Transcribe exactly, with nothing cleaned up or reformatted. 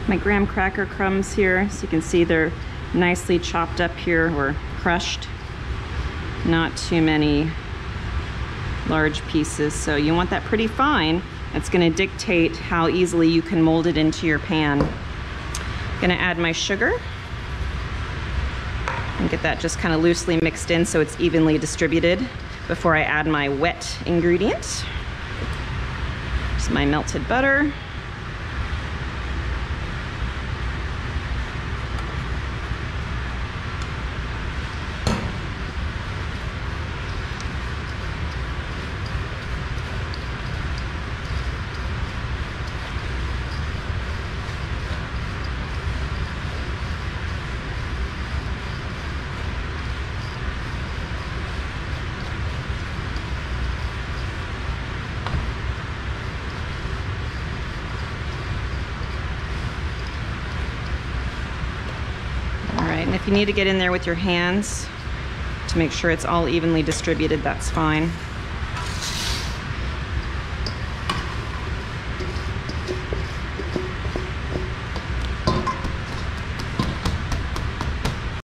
my graham cracker crumbs here. So you can see they're nicely chopped up here or crushed. Not too many large pieces. So you want that pretty fine. That's going to dictate how easily you can mold it into your pan. I'm going to add my sugar and get that just kind of loosely mixed in so it's evenly distributed before I add my wet ingredient. Just my melted butter. And if you need to get in there with your hands to make sure it's all evenly distributed, that's fine.